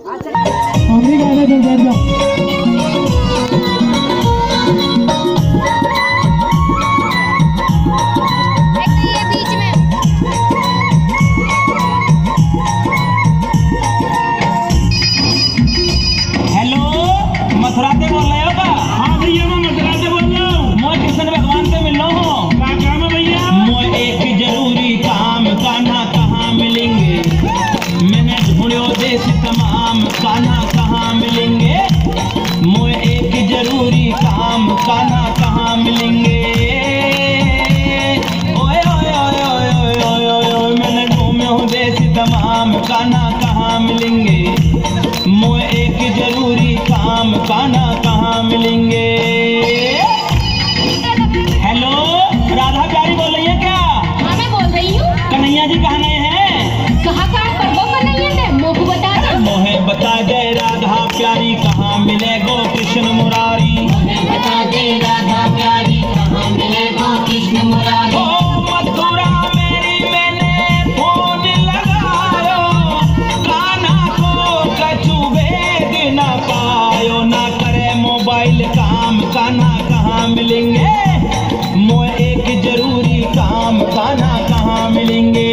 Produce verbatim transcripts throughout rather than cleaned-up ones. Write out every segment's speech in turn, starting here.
हम भी गाने पे बैठ जाओ। मथुरा से बोल रहे हो का? हाँ भैया मैं मथुरा से बोल रहा हूँ। मैं कृष्ण भगवान से मिल रहा हूँ। क्या काम है भैया? मैं एक जरूरी काम कान्हा कहाँ मिलेंगे? मैंने ढूंढो देश तमाम कान्हा कहाँ मिलेंगे? मैं एक जरूरी काम कान्हा कहाँ मिलेंगे? ओए ओए ओए ओए ओए ओए ओए मैंने घूमे देश तमाम कान्हा कहाँ मिलेंगे? मैं एक जरूरी काम कान्हा कहाँ मिलेंगे? हेलो राधा प्यारी बोल रही है क्या? हाँ मैं बोल रही हूँ। कन्हैया जी कहाँ गए हैं? कहाँ कहाँ पर वो कन्हैया ने मोह बता दे। मोहे बता दे राधा प्यारी कहाँ मिले गो कृष्ण मुरारी? बता दे राधा प्यारी कहाँ मिले गो कृष्ण मुरारी? ओ मथुरा मेरी मैंने फोन लगायो कान्हा को कछु भेद न पायो ना करे मोबाइल काम कान्हा कहाँ मिलेंगे? मोए एक जरूरी काम कान्हा कहाँ मिलेंगे?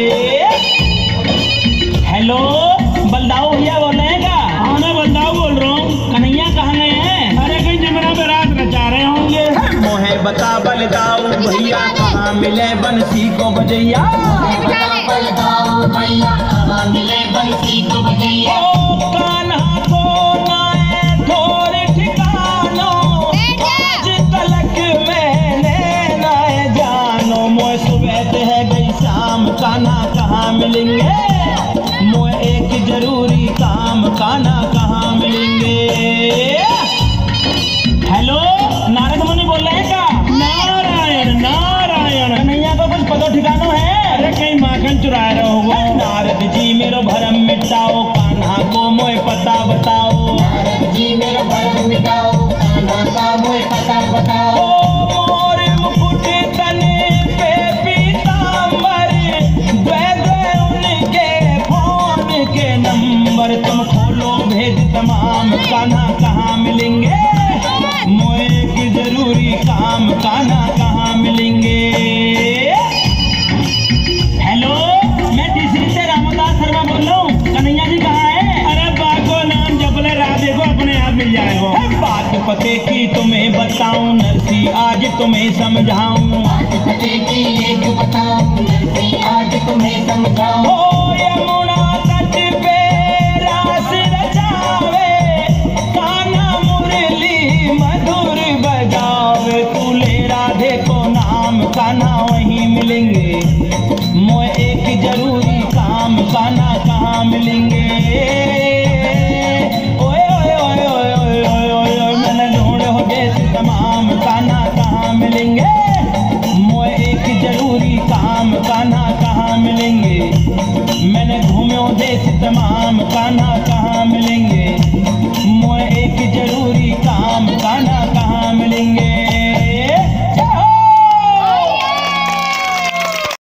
हेलो बलदाऊ भैया बोल रहे हैं क्या? हाँ मैं बलदाऊ बोल रहा हूँ। कन्हैया कहाँ गए हैं? अरे कहीं जमरा पे रात रचा रहे होंगे। मोहे बता बलदाऊ भैया कहाँ मिले बंसी को बजैया? बता बलदाऊ भैया कहाँ मिले बंसी को बजैया? ओ कान्हा को नाए थोर ठिकानो आज तलक मैंने नाए जानो। मोए सुबह है गई शाम कान्हा कहाँ मिलेंगे? मोए एक जरूरी काम कान्हा कहाँ मिलेंगे? हेलो नारद मुनि बोल रहे हैं क्या? नारायण नारायण। कन्हैया को कुछ पतो ठिकानो है? अरे कहीं माखन चुरा रहे हो? नारद जी मेरो भरम मिटाओ कान्हा को मोए पता बताओ। नारद जी मेरा भरम मिटाओ कान्हा का मोह पता बताओ। ओ मोर मुकुट तने पे पीतांबर द्वे द्वे उनके फोन के नंबर तुम खोलो भेज तमाम कान्हा कहाँ मिलेंगे? मोए की जरूरी काम कान्हा कहाँ मिलेंगे? हेलो मैं तीसरी से रामदास शर्मा बोल रहा हूँ। कन्हैया जी कहाँ है? अरे बाको नाम जपले राधे को अपने आप मिल जाएगा। बात पते की तुम्हें बताऊं नरसी आज तुम्हें समझाऊं। बात पते की एक बताऊं नरसी आज तुम्हें समझाऊं। ओ यमुना तट पे रास रचावे कान्हा मुरली मधुर बजावे। तू ले राधे को नाम कान्हा वहीं मिलेंगे? मोए एक जरूरी काम कान्हा कहाँ मिलेंगे?